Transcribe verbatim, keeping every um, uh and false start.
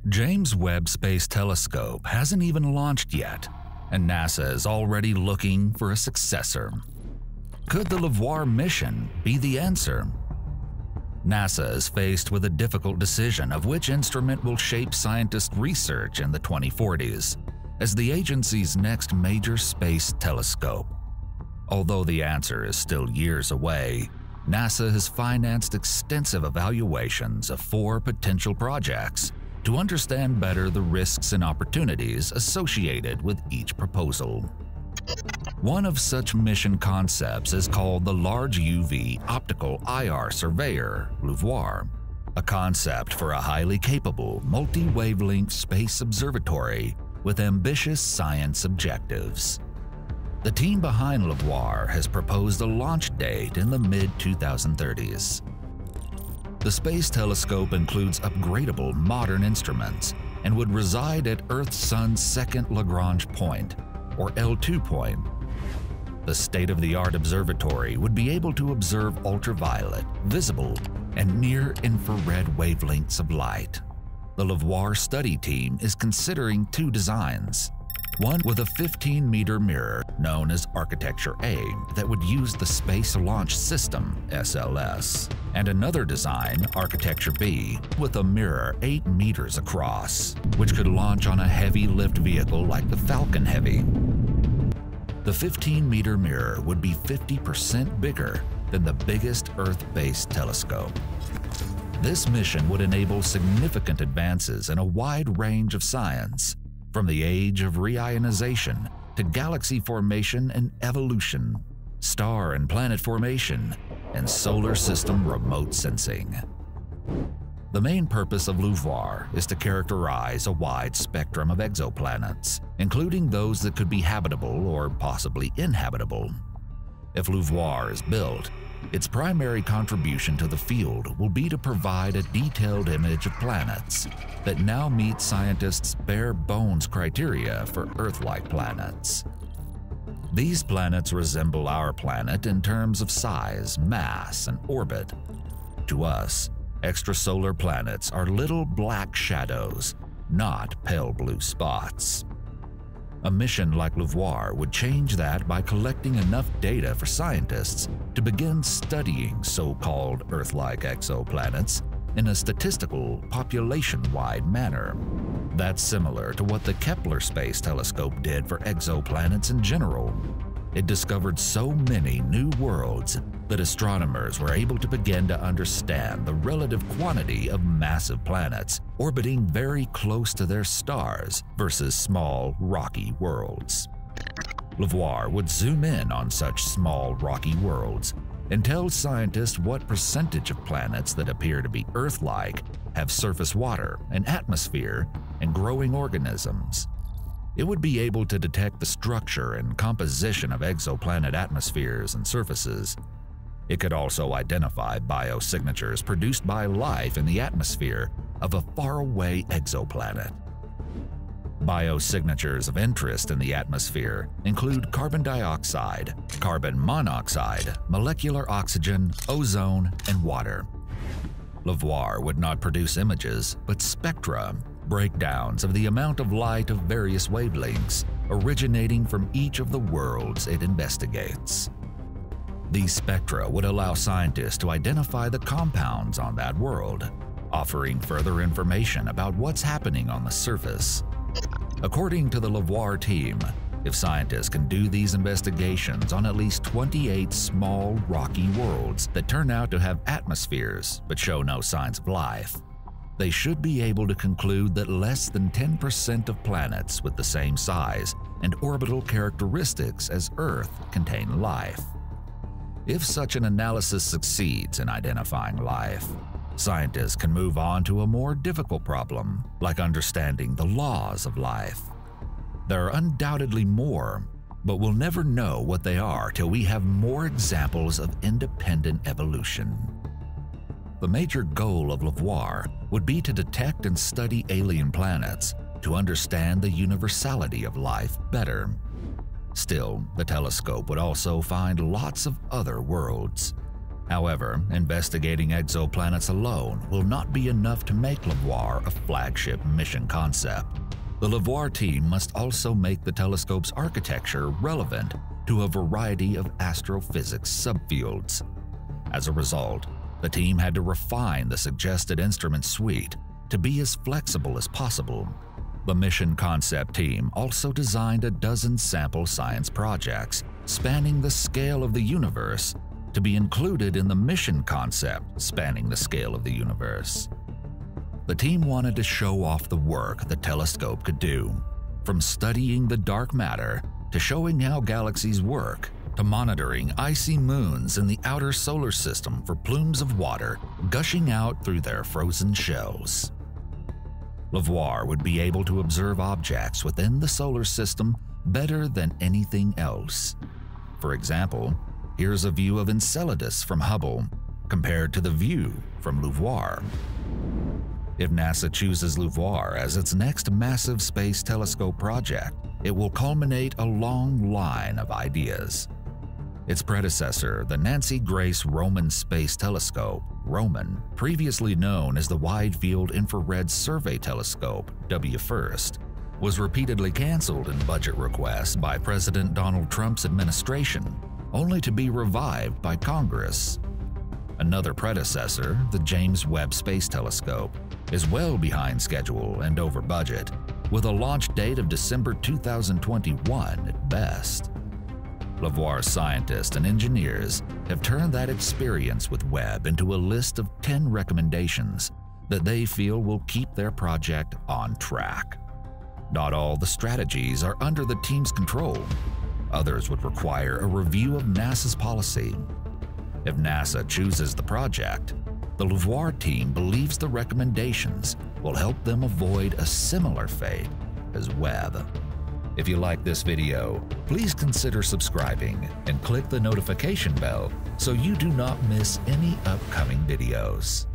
James Webb Space Telescope hasn't even launched yet, and NASA is already looking for a successor. Could the LaVoir mission be the answer? NASA is faced with a difficult decision of which instrument will shape scientist research in the twenty forties as the agency's next major space telescope. Although the answer is still years away, NASA has financed extensive evaluations of four potential projects to understand better the risks and opportunities associated with each proposal. One of such mission concepts is called the Large U V Optical I R Surveyor, LaVoir, a concept for a highly capable multi-wavelength space observatory with ambitious science objectives. The team behind LaVoir has proposed a launch date in the mid twenty thirties. The Space Telescope includes upgradable modern instruments and would reside at Earth-Sun's second Lagrange point, or L two point. The state-of-the-art observatory would be able to observe ultraviolet, visible, and near-infrared wavelengths of light. The LaVoir study team is considering two designs. One with a fifteen meter mirror known as Architecture A that would use the Space Launch System S L S, and another design, Architecture B, with a mirror eight meters across, which could launch on a heavy lift vehicle like the Falcon Heavy. The fifteen meter mirror would be fifty percent bigger than the biggest Earth-based telescope. This mission would enable significant advances in a wide range of science, from the age of reionization to galaxy formation and evolution, star and planet formation, and solar system remote sensing. The main purpose of LaVoir is to characterize a wide spectrum of exoplanets, including those that could be habitable or possibly inhabitable. If LaVoir is built, its primary contribution to the field will be to provide a detailed image of planets that now meet scientists' bare-bones criteria for Earth-like planets. These planets resemble our planet in terms of size, mass, and orbit. To us, extrasolar planets are little black shadows, not pale blue spots. A mission like LaVoir would change that by collecting enough data for scientists to begin studying so-called Earth-like exoplanets in a statistical, population-wide manner. That's similar to what the Kepler Space Telescope did for exoplanets in general. It discovered so many new worlds that astronomers were able to begin to understand the relative quantity of massive planets orbiting very close to their stars versus small, rocky worlds. LaVoir would zoom in on such small, rocky worlds and tell scientists what percentage of planets that appear to be Earth-like have surface water, an atmosphere, and growing organisms. It would be able to detect the structure and composition of exoplanet atmospheres and surfaces. It could also identify biosignatures produced by life in the atmosphere of a faraway exoplanet. Biosignatures of interest in the atmosphere include carbon dioxide, carbon monoxide, molecular oxygen, ozone, and water. LaVoir would not produce images, but spectra, breakdowns of the amount of light of various wavelengths originating from each of the worlds it investigates. These spectra would allow scientists to identify the compounds on that world, offering further information about what's happening on the surface. According to the LaVoir team, if scientists can do these investigations on at least twenty-eight small, rocky worlds that turn out to have atmospheres but show no signs of life, they should be able to conclude that less than ten percent of planets with the same size and orbital characteristics as Earth contain life. If such an analysis succeeds in identifying life, scientists can move on to a more difficult problem, like understanding the laws of life. There are undoubtedly more, but we'll never know what they are till we have more examples of independent evolution. The major goal of LaVoir would be to detect and study alien planets to understand the universality of life better. Still, the telescope would also find lots of other worlds. However, investigating exoplanets alone will not be enough to make LAVOIR a flagship mission concept. The LAVOIR team must also make the telescope's architecture relevant to a variety of astrophysics subfields. As a result, the team had to refine the suggested instrument suite to be as flexible as possible. The mission concept team also designed a dozen sample science projects spanning the scale of the universe to be included in the mission concept spanning the scale of the universe. The team wanted to show off the work the telescope could do, from studying the dark matter to showing how galaxies work, to monitoring icy moons in the outer solar system for plumes of water gushing out through their frozen shells. LAVOIR would be able to observe objects within the solar system better than anything else. For example, here's a view of Enceladus from Hubble compared to the view from LAVOIR. If NASA chooses LAVOIR as its next massive space telescope project, it will culminate a long line of ideas. Its predecessor, the Nancy Grace Roman Space Telescope, ROMAN, previously known as the Wide Field Infrared Survey Telescope, W FIRST, was repeatedly canceled in budget requests by President Donald Trump's administration, only to be revived by Congress. Another predecessor, the James Webb Space Telescope, is well behind schedule and over budget, with a launch date of December two thousand twenty-one at best. LAVOIR scientists and engineers have turned that experience with Webb into a list of ten recommendations that they feel will keep their project on track. Not all the strategies are under the team's control. Others would require a review of NASA's policy. If NASA chooses the project, the LAVOIR team believes the recommendations will help them avoid a similar fate as Webb. If you like this video, please consider subscribing and click the notification bell so you do not miss any upcoming videos.